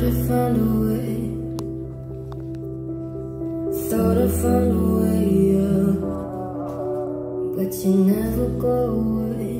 I found a way. Thought I found a way, yeah. But you never go away.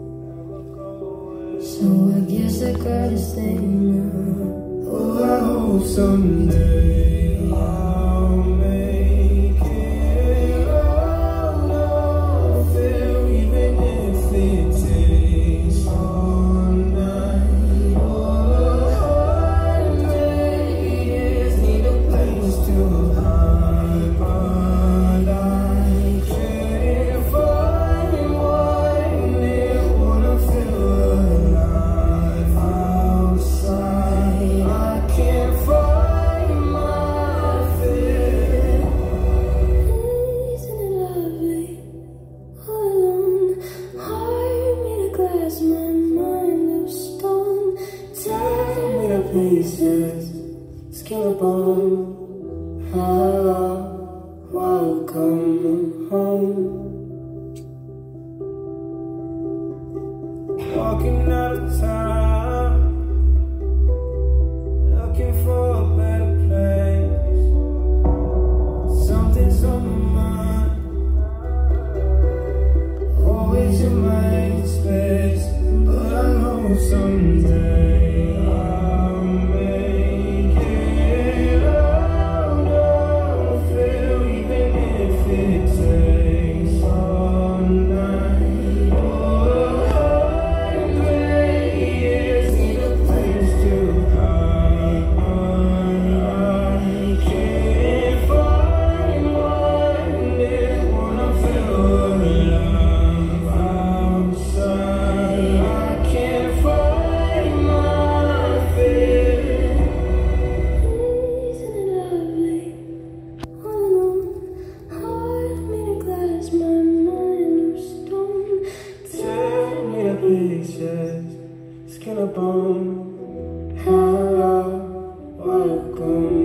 So I guess I gotta stay now. Oh, I hope someday I'll make it out of there, even if it takes all night or 100 years. Need a place to hide, but I can't find one near. Wanna feel alive outside. I can't find my fear. Isn't it lovely? All alone, heart made of glass, my mind of stone. Tear me to pieces, skin and bone. Hello, welcome home. Walking out of town, looking for a better place. Something's on my mind, always in my space. But I know someday I'll make it out of here, even if it takes all night or 100 years. Need a place to hide, but I can't find one near. Wanna feel alive outside. I can't find my fear. Isn't it lovely? All alone, heart made of glass, my mind of stone. Tear me to pieces, skin and bone. Hello, welcome